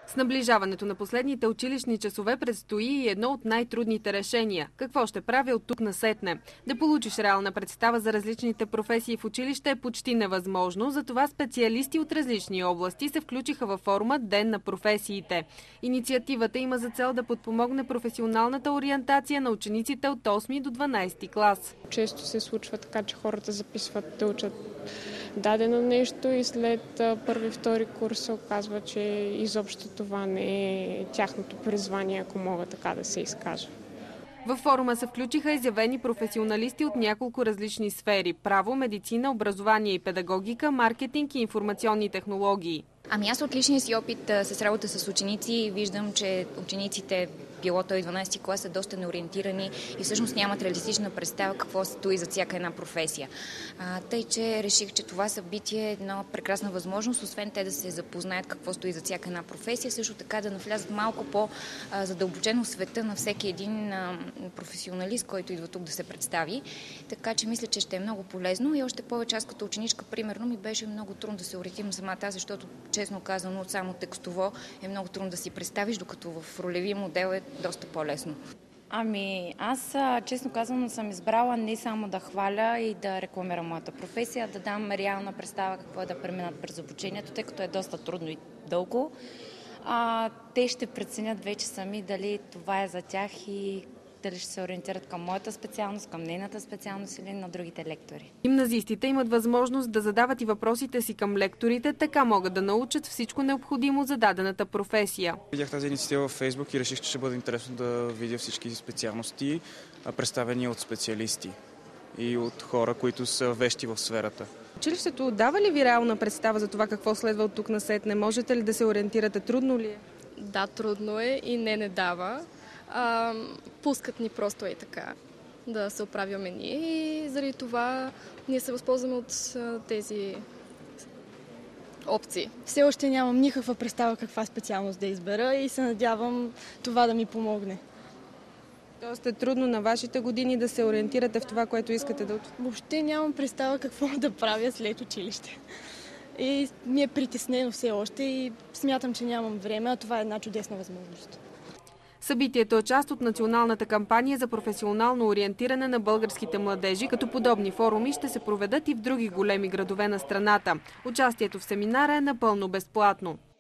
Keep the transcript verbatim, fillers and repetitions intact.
С наближаването на последните училищни часове предстои и едно от най-трудните решения. Какво ще прави от тук насетне? Да получиш реална представа за различните професии в училище е почти невъзможно, затова специалисти от различни области се включиха във форума Ден на професиите. Инициативата има за цел да подпомогне професионалната ориентация на учениците от осми до дванадесети клас. Често се случва така, че хората записват да учат дадено нещо и след първи-втори курс се оказва, че изобщо това не е тяхното призвание, ако мога така да се изкажа. Във форума се включиха изявени професионалисти от няколко различни сфери – право, медицина, образование и педагогика, маркетинг и информационни технологии. Ами аз от личния си опит с работа с ученици виждам, че учениците, било той дванадесети клас, са доста неориентирани и всъщност нямат реалистична представа какво стои за всяка една професия. А, тъй, че реших, че това събитие е една прекрасна възможност, освен те да се запознаят какво стои за всяка една професия, също така да навлязат малко по-задълбочено в света на всеки един професионалист, който идва тук да се представи. Така че мисля, че ще е много полезно и още повече аз като ученичка, примерно, ми беше много трудно да се ориентирам самата, защото честно казано, само текстово е много трудно да си представиш, докато в ролеви модел е доста по-лесно. Ами аз, честно казано, съм избрала не само да хваля и да рекламирам моята професия, да дам реална представа какво е да преминат през обучението, тъй като е доста трудно и дълго. А, те ще преценят вече сами дали това е за тях и дали ще се ориентират към моята специалност, към нейната специалност или на другите лектори. Гимназистите имат възможност да задават и въпросите си към лекторите, така могат да научат всичко необходимо за дадената професия. Видях тази инициатива в Фейсбук и реших, че ще бъде интересно да видя всички специалности, представени от специалисти и от хора, които са вещи в сферата. Училището дава ли ви реална представа за това какво следва от тук насетне? Можете ли да се ориентирате? Трудно ли е? Да, трудно е и не не дава. А, пускат ни просто и така да се оправяме ние и заради това ние се възползваме от а, тези опции. Все още нямам никаква представа каква специалност да избера и се надявам това да ми помогне. Тоест е трудно на вашите години да се ориентирате в това, което искате да учите? Въобще нямам представа какво да правя след училище. И ми е притеснено все още и смятам, че нямам време, а това е една чудесна възможност. Събитието е част от националната кампания за професионално ориентиране на българските младежи, като подобни форуми ще се проведат и в други големи градове на страната. Участието в семинара е напълно безплатно.